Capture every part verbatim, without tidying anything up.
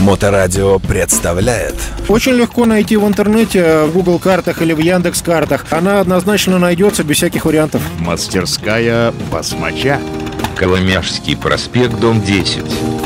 Моторадио представляет. Очень легко найти в интернете, в Google картах или в Яндекс картах. Она однозначно найдется без всяких вариантов. Мастерская басмача. Коломяжский проспект, дом десять.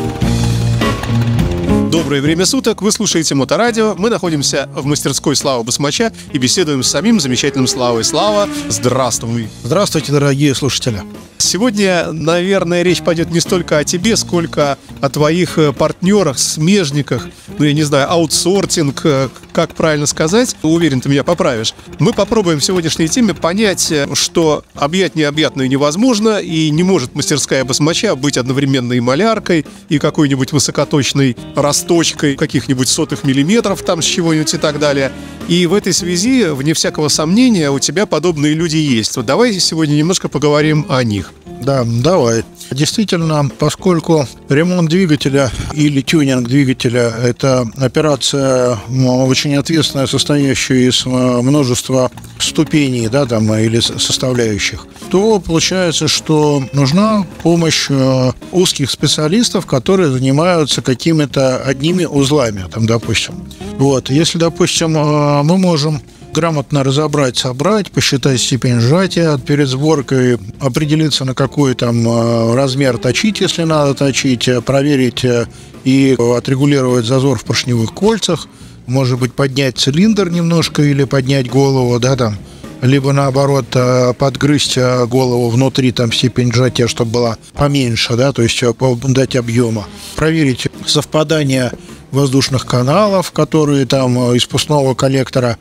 Доброе время суток, вы слушаете Моторадио. Мы находимся в мастерской Славы Басмача и беседуем с самим замечательным Славой. Слава, здравствуй. Здравствуйте, дорогие слушатели. Сегодня, наверное, речь пойдет не столько о тебе, сколько о твоих партнерах, смежниках, ну, я не знаю, аутсортинг, как правильно сказать. Уверен, ты меня поправишь. Мы попробуем в сегодняшней теме понять, что объять необъятное невозможно, и не может мастерская басмача быть одновременно и маляркой, и какой-нибудь высокоточной расточкой каких-нибудь сотых миллиметров там с чего-нибудь и так далее. И в этой связи, вне всякого сомнения, у тебя подобные люди есть. Вот давай сегодня немножко поговорим о них. Да, давай. Действительно, поскольку ремонт двигателя или тюнинг двигателя – это операция очень ответственная, состоящая из множества ступеней, да, там, или составляющих, то получается, что нужна помощь узких специалистов, которые занимаются какими-то одними узлами, там, допустим. Вот. Если, допустим, мы можем грамотно разобрать, собрать, посчитать степень сжатия перед сборкой, определиться, на какой там размер точить, если надо точить, проверить и отрегулировать зазор в поршневых кольцах, может быть, поднять цилиндр немножко или поднять голову, да, там, либо наоборот подгрызть голову внутри, там степень сжатия, чтобы была поменьше, да, то есть дать объема, проверить совпадание воздушных каналов, которые там из впускного коллектора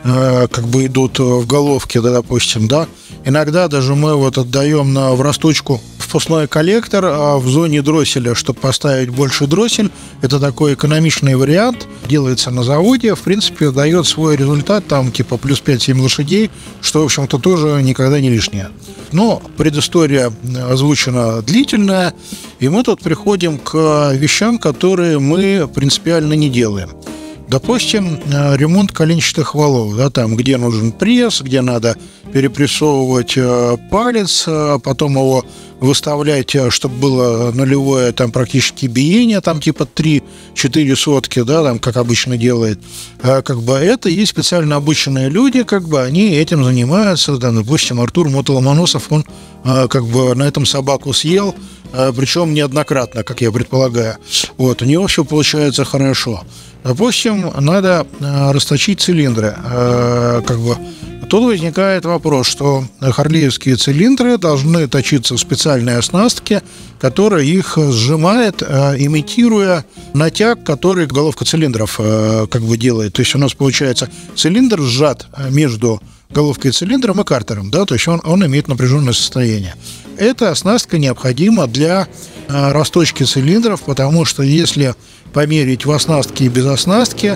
как бы идут в головке, да, допустим, да. Иногда даже мы вот отдаем на, в расточку впускной коллектор, а в зоне дросселя, чтобы поставить больше дроссель. Это такой экономичный вариант, делается на заводе, в принципе, дает свой результат, там типа плюс пять-семь лошадей, что, в общем-то, тоже никогда не лишнее. Но предыстория озвучена длительная, и мы тут приходим к вещам, которые мы принципиально не делаем. Допустим, ремонт коленчатых валов, да, там, где нужен пресс, где надо перепрессовывать палец, а потом его выставлять, чтобы было нулевое там практически биение, там типа три-четыре сотки, да, там, как обычно делает. А, как бы это есть специально обученные люди, как бы они этим занимаются, да, допустим, Артур Мотоломоносов, он а, как бы на этом собаку съел, а, причем неоднократно, как я предполагаю. Вот, у него все получается хорошо. Допустим, надо а, расточить цилиндры, а, как бы. Тут возникает вопрос, что харлеевские цилиндры должны точиться в специальной оснастке, которая их сжимает, имитируя натяг, который головка цилиндров как бы делает. То есть у нас получается цилиндр сжат между головкой цилиндром и картером, да, то есть он, он имеет напряженное состояние. Эта оснастка необходима для расточки цилиндров, потому что если померить в оснастке и без оснастки,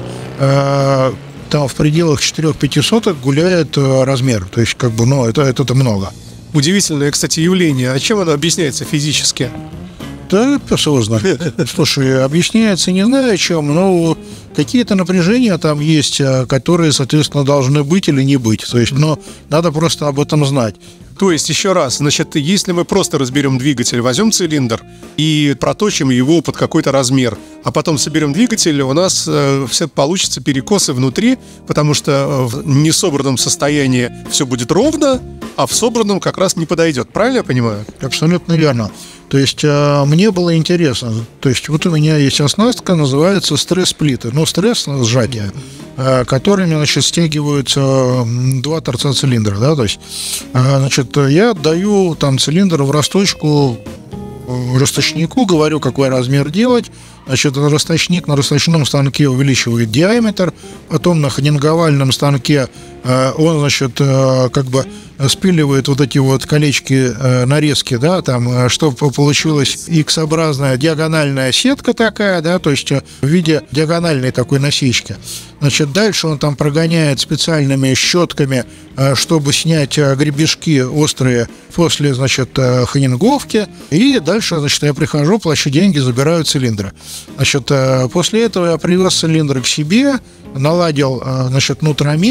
там в пределах четырех-пяти соток гуляет размер. То есть, как бы, ну, это, это, это много. Удивительное, кстати, явление. А чем оно объясняется физически? Да, пес его знает. Слушай, объясняется не знаю чем, но какие-то напряжения там есть, которые, соответственно, должны быть или не быть. То есть, но надо просто об этом знать. То есть, еще раз, значит, если мы просто разберем двигатель, возьмем цилиндр и проточим его под какой-то размер, а потом соберем двигатель, у нас э, все получится перекосы внутри, потому что в несобранном состоянии все будет ровно, а в собранном как раз не подойдет. Правильно я понимаю? Абсолютно верно. То есть э, мне было интересно. То есть вот у меня есть оснастка, называется стресс-сплиты. Ну, стресс сжатие, э, которыми, значит, стягиваются два торца цилиндра, да, то есть, э, значит, я отдаю там цилиндр в расточку расточнику, говорю, какой размер делать. Значит, расточник на расточном станке увеличивает диаметр, потом на ханинговальном станке э, он, значит, э, как бы спиливает вот эти вот колечки, э, нарезки, да, там, чтобы получилась X-образная диагональная сетка такая, да, то есть в виде диагональной такой насечки. Значит, дальше он там прогоняет специальными щетками, э, чтобы снять э, гребешки острые после, значит, э, ханинговки, и дальше, значит, я прихожу, плачу деньги, забираю цилиндры. Значит, после этого я привез цилиндры к себе, наладил, значит, нутромер,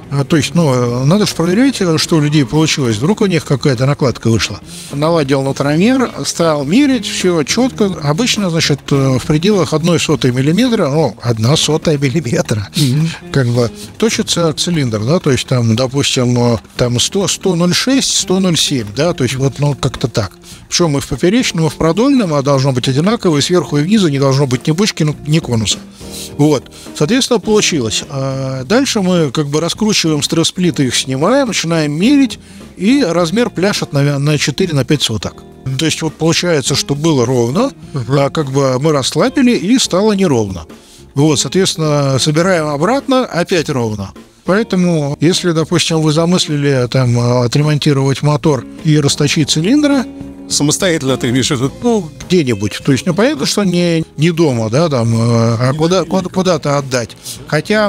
То есть, ну, надо же проверять, что у людей получилось. Вдруг у них какая-то накладка вышла. Наладил нутромер, стал мерить, все четко. Обычно, значит, в пределах одной сотой миллиметра, ну, одна сотая миллиметра, mm-hmm. как бы точится цилиндр, да, то есть там, допустим, там сто, сто ноль шесть, сто ноль семь, да, то есть вот, ну, как-то так. Причем и в поперечном, и в продольном, а должно быть одинаково, и сверху и внизу не должно быть ни бочки, ни конуса. Вот, соответственно, получилось. А дальше мы как бы раскручиваем стресс-сплиты, их снимаем, начинаем мерить, и размер пляшет на, на четыре на пять соток. То есть вот получается, что было ровно, uh-huh. а как бы мы расслабили, и стало неровно. Вот, соответственно, собираем обратно, опять ровно. Поэтому, если, допустим, вы замыслили там отремонтировать мотор и расточить цилиндры, самостоятельно ты имеешь в виду? Ну, где-нибудь. То есть, ну, понятно, что не, не дома, да, там, а куда, куда, куда-то отдать. Хотя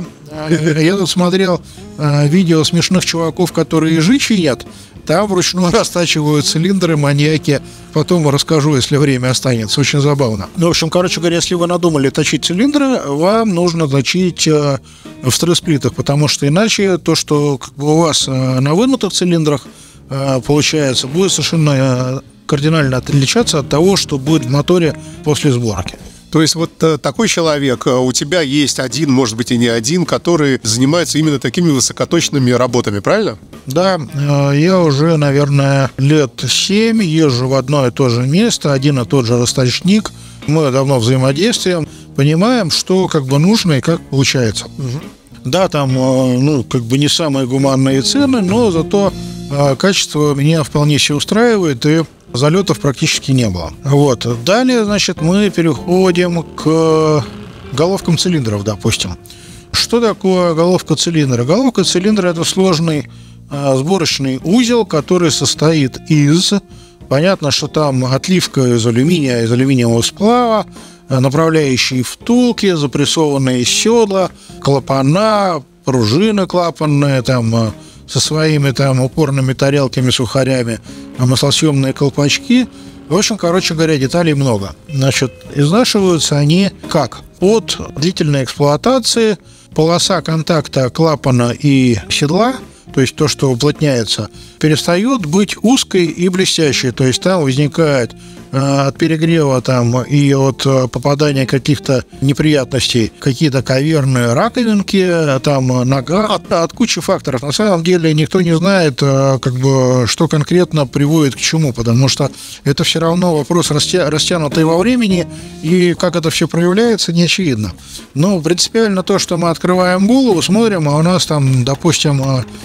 я тут смотрел видео смешных чуваков, которые ежи чинят. Там вручную растачивают цилиндры, маньяки. Потом расскажу, если время останется. Очень забавно. Ну, в общем, короче говоря, если вы надумали точить цилиндры, вам нужно точить в стресс-сплитах, потому что иначе то, что как бы у вас на вынутых цилиндрах получается, будет совершенно кардинально отличаться от того, что будет в моторе после сборки. То есть вот э, такой человек, у тебя есть один, может быть и не один, который занимается именно такими высокоточными работами, правильно? Да, э, я уже, наверное, лет семь езжу в одно и то же место, один и тот же расточник. Мы давно взаимодействуем, понимаем, что как бы нужно и как получается. Угу. Да, там, э, ну, как бы не самые гуманные цены, но зато э, качество меня вполне себе устраивает, и залетов практически не было. Вот. Далее, значит, мы переходим к головкам цилиндров, допустим. Что такое головка цилиндра? Головка цилиндра – это сложный а, сборочный узел, который состоит из... Понятно, что там отливка из алюминия, из алюминиевого сплава, направляющие втулки, запрессованные седла, клапана, пружины клапанные, там... со своими там упорными тарелками, сухарями, маслосъемные колпачки. В общем, короче говоря, деталей много. Значит, изнашиваются они как? От длительной эксплуатации полоса контакта клапана и седла, то есть то, что уплотняется, перестает быть узкой и блестящей. То есть там возникает от перегрева там и от попадания каких-то неприятностей какие-то каверные раковинки, там нога, от, от кучи факторов. На самом деле никто не знает, как бы, что конкретно приводит к чему, потому что это все равно вопрос растя, растянутый во времени, и как это все проявляется, не очевидно. Но принципиально то, что мы открываем голову, смотрим, а у нас там, допустим,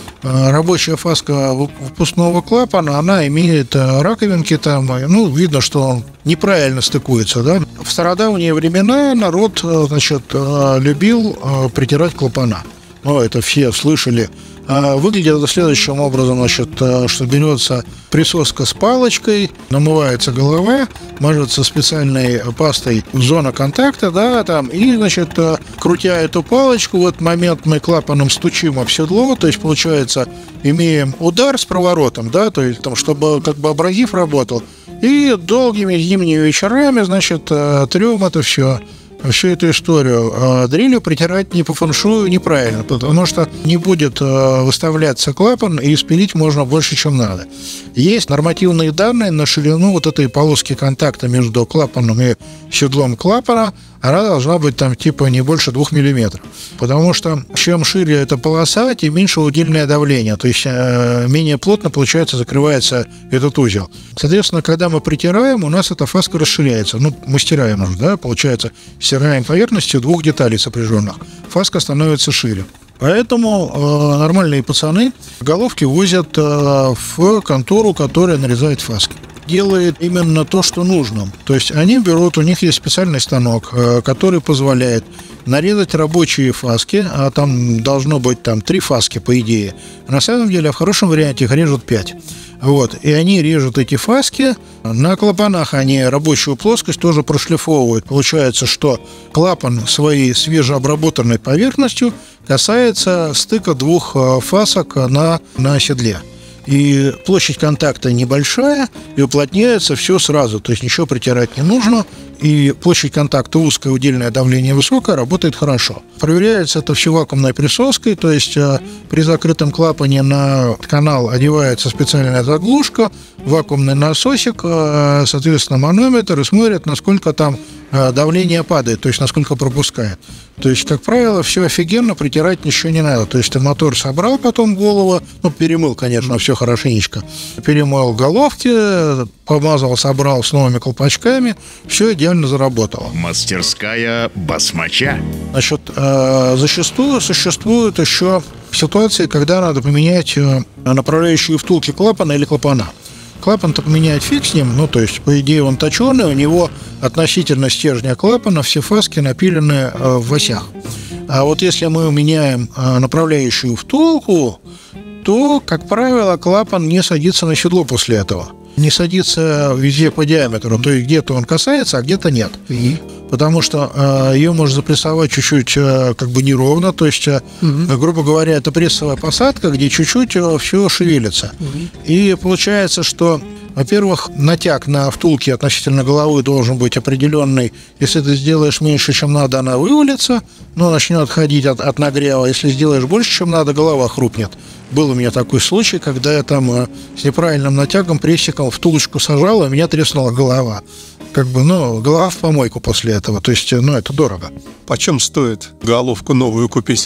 рабочая фаска выпускного клапана, она имеет раковинки там, ну, видно, что он неправильно стыкуется, да. В стародавние времена народ, значит, любил притирать клапана. Ну, это все слышали. Выглядит это следующим образом, значит, что берется присоска с палочкой, намывается голова, мажется специальной пастой зона контакта, да, там, и, значит, крутя эту палочку, в этот момент мы клапаном стучим об седло, то есть, получается, имеем удар с проворотом, да, то есть, там, чтобы как бы абразив работал, и долгими зимними вечерами, значит, трем это все. Всю эту историю. А дрелью притирать не по фэншую неправильно, потому что не будет выставляться клапан, и спилить можно больше, чем надо. Есть нормативные данные на ширину вот этой полоски контакта между клапаном и седлом клапана. Она должна быть там типа не больше двух миллиметров. Потому что чем шире эта полоса, тем меньше удельное давление. То есть э, менее плотно, получается, закрывается этот узел. Соответственно, когда мы притираем, у нас эта фаска расширяется. Ну, мы стираем уже, да, получается, стираем поверхностью двух деталей сопряженных. Фаска становится шире. Поэтому э, нормальные пацаны головки возят э, в контору, которая нарезает фаски. Делает именно то, что нужно. То есть они берут, у них есть специальный станок, который позволяет нарезать рабочие фаски, а там должно быть там три фаски, по идее. На самом деле, в хорошем варианте их режут пять. Вот. И они режут эти фаски. На клапанах они рабочую плоскость тоже прошлифовывают. Получается, что клапан своей свежеобработанной поверхностью касается стыка двух фасок на, на седле. И площадь контакта небольшая, и уплотняется все сразу. То есть ничего притирать не нужно. и площадь контакта узкая, удельное давление высокое, работает хорошо. Проверяется это все вакуумной присоской, то есть при закрытом клапане на канал одевается специальная заглушка, вакуумный насосик, соответственно, манометр, и смотрит, насколько там давление падает, то есть насколько пропускает. То есть, как правило, все офигенно, притирать ничего не надо. То есть ты мотор собрал, потом голову, ну, перемыл, конечно, все хорошенечко. Перемыл головки, помазал, собрал с новыми колпачками, все идеально заработало. Мастерская басмача. Значит, зачастую существуют еще ситуации, когда надо поменять направляющие втулки клапана или клапана. Клапан-то поменять фиг с ним, ну, то есть, по идее, он точеный, у него относительно стержня клапана все фаски напилены э, в осях. А вот если мы меняем э, направляющую втулку, то, как правило, клапан не садится на седло после этого. Не садится везде по диаметру, то есть где-то он касается, а где-то нет. И? Потому что э, ее можно запрессовать чуть-чуть э, как бы неровно, то есть, э, угу. грубо говоря, это прессовая посадка, где чуть-чуть э, все шевелится. Угу. И получается, что, во-первых, натяг на втулке относительно головы должен быть определенный. Если ты сделаешь меньше, чем надо, она вывалится, но начнет ходить от, от нагрева. Если сделаешь больше, чем надо, голова хрупнет. Был у меня такой случай, когда я там э, с неправильным натягом прессиком втулочку сажал, и у меня треснула голова. Как бы, ну, голова в помойку после этого. То есть, ну, это дорого. Почем стоит головку новую купить?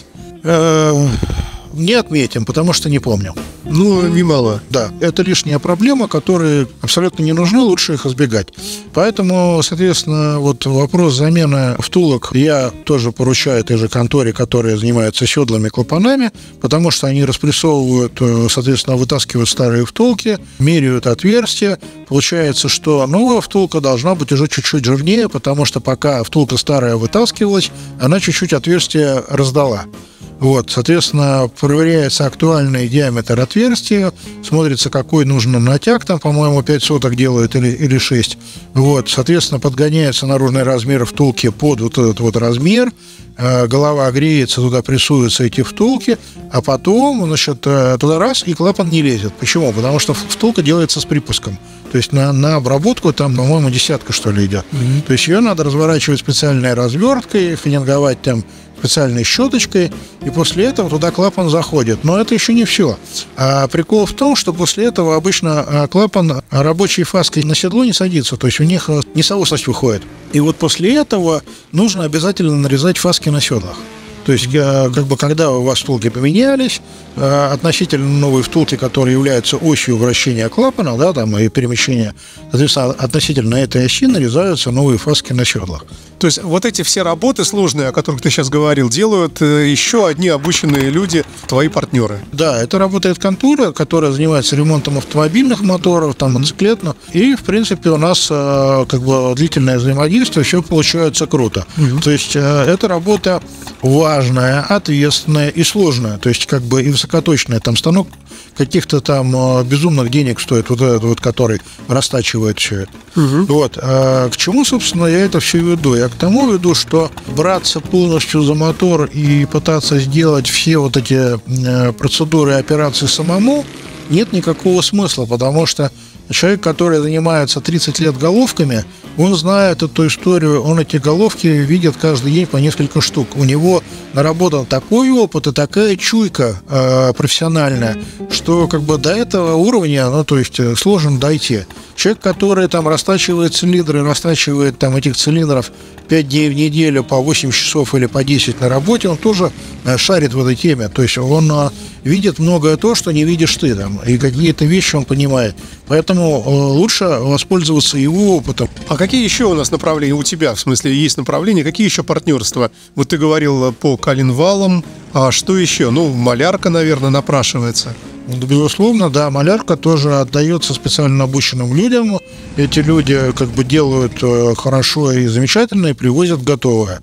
Не отметим, потому что не помню. Ну, немало. Да, это лишняя проблема, которые абсолютно не нужны, лучше их избегать. Поэтому, соответственно, вот вопрос замены втулок я тоже поручаю этой же конторе, которая занимается седлами, клапанами, потому что они распрессовывают, соответственно, вытаскивают старые втулки, меряют отверстия. Получается, что новая втулка должна быть уже чуть-чуть жирнее, потому что пока втулка старая вытаскивалась, она чуть-чуть отверстие раздала. Вот, соответственно, проверяется актуальный диаметр отверстия, смотрится, какой нужен натяг, там, по-моему, пять соток делают или, или шесть. Вот, соответственно, подгоняется наружный размер втулки под вот этот вот размер, э, голова греется, туда прессуются эти втулки, а потом, значит, туда раз, и клапан не лезет. Почему? Потому что втулка делается с припуском. То есть на, на обработку там, по-моему, десятка, что ли, идет. Mm-hmm. То есть ее надо разворачивать специальной разверткой, фининговать там специальной щеточкой, и после этого туда клапан заходит. Но это еще не все. А прикол в том, что после этого обычно клапан рабочей фаской на седло не садится, то есть у них несоосность выходит. И вот после этого нужно обязательно нарезать фаски на седлах. То есть, как бы, когда у вас втулки поменялись, относительно новой втулки, которая является осью вращения клапана, да, там, и перемещения, соответственно, относительно этой оси нарезаются новые фаски на седлах. То есть вот эти все работы сложные, о которых ты сейчас говорил, делают еще одни обученные люди, твои партнеры. Да, это работает контора, которая занимается ремонтом автомобильных моторов, там, мотоциклетных. И, в принципе, у нас как бы длительное взаимодействие, все получается круто. Mm-hmm. То есть эта работа важная, ответственная и сложная. То есть как бы и высокоточная. Там станок каких-то там безумных денег стоит, вот этот вот, который растачивает все это. Угу. Вот. А к чему, собственно, я это все веду? Я к тому веду, что браться полностью за мотор и пытаться сделать все вот эти процедуры и операции самому нет никакого смысла, потому что человек, который занимается тридцать лет головками, он знает эту историю, он эти головки видит каждый день по несколько штук. У него наработан такой опыт и такая чуйка э, профессиональная, что как бы до этого уровня, ну, то есть сложно дойти. Человек, который там растачивает цилиндры, растачивает там этих цилиндров пять дней в неделю по восемь часов или по десять на работе, он тоже э, шарит в этой теме. То есть он э, видит многое то, что не видишь ты там, и какие-то вещи он понимает. Поэтому э, лучше воспользоваться его опытом. А какие еще у нас направления у тебя, в смысле, есть направления, какие еще партнерства? Вот ты говорил по коленвалам, а что еще? Ну, малярка, наверное, напрашивается. Безусловно, да, малярка тоже отдается специально обученным людям. Эти люди как бы делают хорошо и замечательно и привозят готовое.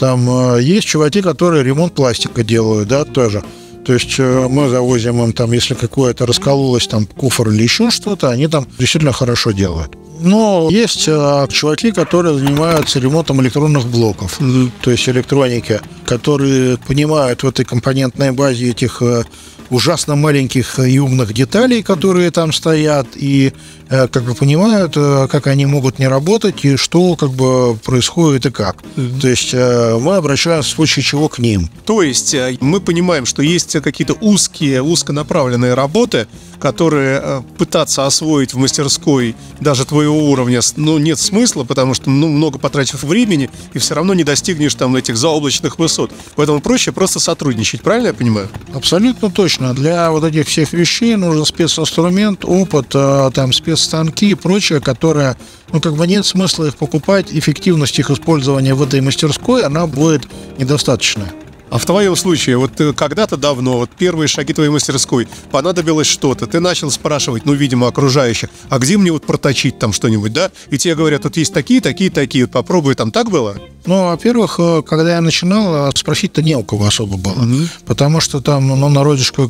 Там есть чуваки, которые ремонт пластика делают, да, тоже. То есть мы завозим им там, если какое-то раскололось, там, куфр или еще что-то, они там действительно хорошо делают. Но есть а, чуваки, которые занимаются ремонтом электронных блоков, mm-hmm. то есть электроники, которые понимают в этой компонентной базе этих а, ужасно маленьких и умных деталей, которые там стоят, и как бы понимают, как они могут не работать, и что как бы происходит и как. Mm-hmm. То есть мы обращаемся в случае чего к ним. То есть мы понимаем, что есть какие-то узкие, узконаправленные работы, которые пытаться освоить в мастерской даже твоего уровня, ну, нет смысла, потому что, ну, много потратив времени, и все равно не достигнешь там этих заоблачных высот. Поэтому проще просто сотрудничать, правильно я понимаю? Абсолютно точно. Для вот этих всех вещей нужен специнструмент, опыт, там, спецстанки и прочее, которое, ну, как бы нет смысла их покупать, эффективность их использования в этой мастерской, она будет недостаточная. А в твоем случае, вот когда-то давно, вот первые шаги твоей мастерской, понадобилось что-то, ты начал спрашивать, ну, видимо, окружающих, а где мне вот проточить там что-нибудь, да? И тебе говорят, тут есть такие, такие, такие, вот попробуй, там так было? Ну, во-первых, когда я начинал, спросить-то не у кого особо было, mm-hmm. потому что там, ну, народишко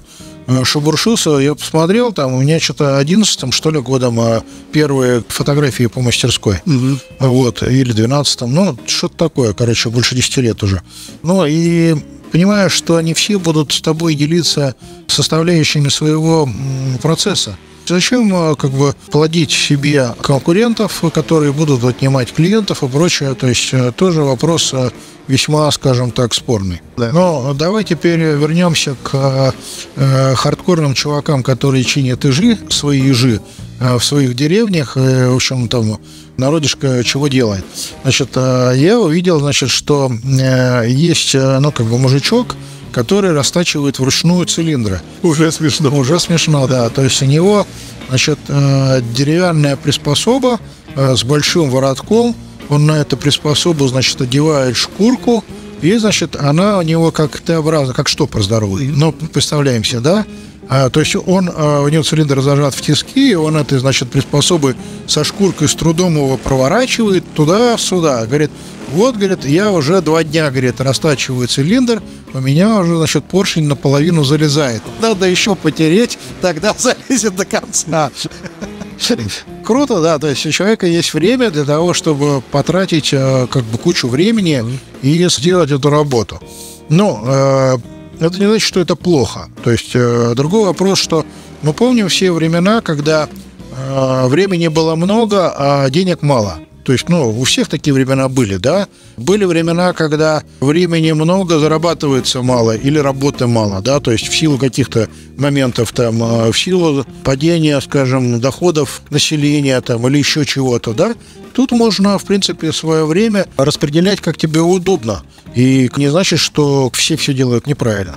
шебуршился, я посмотрел, там у меня что-то одиннадцатым, что ли, годом первые фотографии по мастерской, mm-hmm. вот, или двенадцатым, ну, что-то такое, короче, больше десяти лет уже. Ну, и понимаешь, что они все будут с тобой делиться составляющими своего процесса. Зачем, как бы, плодить себе конкурентов, которые будут отнимать клиентов и прочее, то есть тоже вопрос весьма, скажем так, спорный. Да. Но давай теперь вернемся к э, хардкорным чувакам, которые чинят ижи, свои ижи э, в своих деревнях, э, в общем, там народишко чего делает. Значит, э, я увидел, значит, что э, есть, э, ну, как бы, мужичок, который растачивает вручную цилиндры. Уже смешно. Уже смешно, да. То есть у него, значит, э, деревянная приспособа э, с большим воротком. Он на эту приспособу, значит, одевает шкурку, и, значит, она у него как Т-образно, как штопор здоровый. Ну, представляем себе, да? А, то есть он, а, у него цилиндр зажат в тиски, и он этой, значит, приспособой со шкуркой с трудом его проворачивает туда-сюда. Говорит, вот, говорит, я уже два дня, говорит, растачиваю цилиндр, у меня уже, значит, поршень наполовину залезает. Надо еще потереть, тогда залезет до конца. Круто, да, то есть у человека есть время для того, чтобы потратить как бы кучу времени и сделать эту работу. Но э, это не значит, что это плохо. То есть э, другой вопрос, что мы помним все времена, когда э, времени было много, а денег мало. То есть, ну, у всех такие времена были, да? Были времена, когда времени много, зарабатывается мало или работы мало, да? То есть в силу каких-то моментов, там, в силу падения, скажем, доходов населения, там, или еще чего-то, да? Тут можно, в принципе, свое время распределять, как тебе удобно. И не значит, что все все делают неправильно.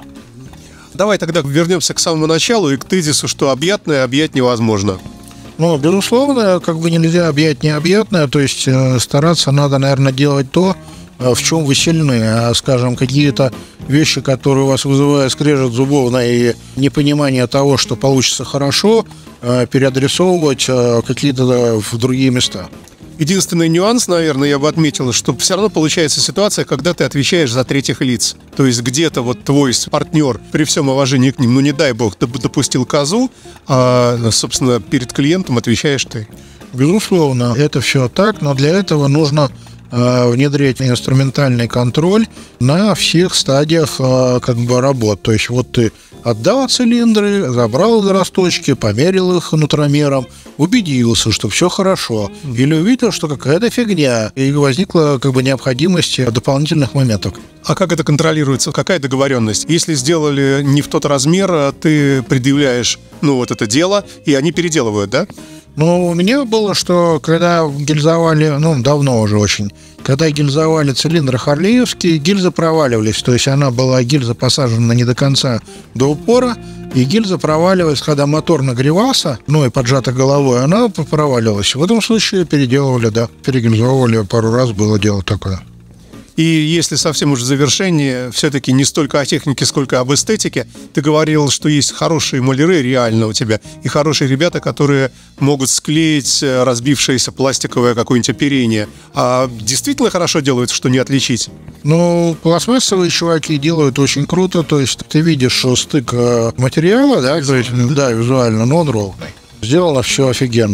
Давай тогда вернемся к самому началу и к тезису, что объятное объять невозможно. Ну, безусловно, как бы нельзя объять необъятное, то есть э, стараться надо, наверное, делать то, э, в чем вы сильны, а, скажем, какие-то вещи, которые у вас вызывают скрежет зубов и непонимание того, что получится хорошо, э, переадресовывать э, какие-то в другие места. Единственный нюанс, наверное, я бы отметил, что все равно получается ситуация, когда ты отвечаешь за третьих лиц. То есть где-то вот твой партнер, при всем уважении к ним, ну не дай бог, допустил козу, а, собственно, перед клиентом отвечаешь ты. Безусловно, это все так, но для этого нужно э, внедрять инструментальный контроль на всех стадиях э, как бы работ. То есть вот ты отдал цилиндры, забрал из росточки, померил их нутромером, убедился, что все хорошо, или увидел, что какая-то фигня, и возникла как бы необходимость дополнительных моментов. А как это контролируется? Какая договоренность? Если сделали не в тот размер, ты предъявляешь, ну, вот это дело, и они переделывают, да? Ну, у меня было, что когда гильзовали, ну, давно уже очень, когда гильзовали цилиндры харлеевские, гильзы проваливались, то есть она была, гильза посажена не до конца до упора, и гильза проваливалась, когда мотор нагревался, ну и поджата головой, она проваливалась. В этом случае переделывали, да, перегильзовывали пару раз, было дело такое. И если совсем уже в завершение, все-таки не столько о технике, сколько об эстетике, ты говорил, что есть хорошие маляры реально у тебя, и хорошие ребята, которые могут склеить разбившееся пластиковое какое-нибудь оперение. А действительно хорошо делают, что не отличить? Ну, пластмассовые чуваки делают очень круто, то есть ты видишь стык материала, да, то есть, да, визуально, но он ровный. Сделано все офигенно.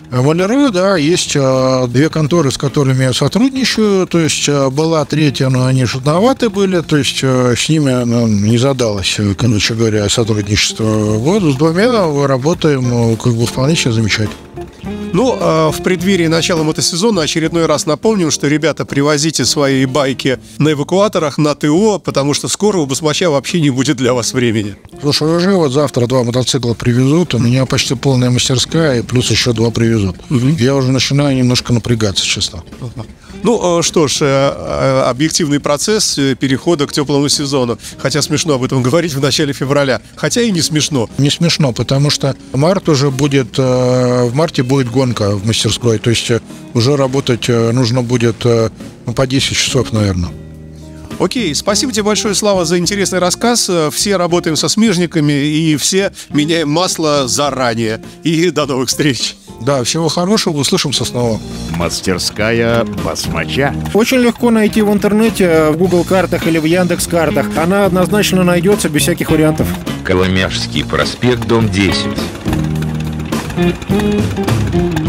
Маляры, да, есть а, две конторы, с которыми я сотрудничаю. То есть а, была третья, но они жадноваты были. То есть а, с ними ну, не задалось, короче говоря, сотрудничество. Вот с двумя работаем как бы вполне себе замечательно. Ну, э, в преддверии начала мотосезона очередной раз напомним, что, ребята, привозите свои байки на эвакуаторах, на ТО, потому что скоро у басмача вообще не будет для вас времени. Слушай, уже вот завтра два мотоцикла привезут, у меня почти полная мастерская, и плюс еще два привезут. Угу. Я уже начинаю немножко напрягаться, честно. Ну, что ж, объективный процесс перехода к теплому сезону. Хотя смешно об этом говорить в начале февраля. Хотя и не смешно. Не смешно, потому что март уже будет, в марте будет гонка в мастерской. То есть уже работать нужно будет по десять часов, наверное. Окей, спасибо тебе большое, Слава, за интересный рассказ. Все работаем со смежниками и все меняем масло заранее. И до новых встреч. Да, всего хорошего, услышимся снова. Мастерская басмача. Очень легко найти в интернете, в Google картах или в Яндекс картах. Она однозначно найдется без всяких вариантов. Коломяжский проспект, дом десять.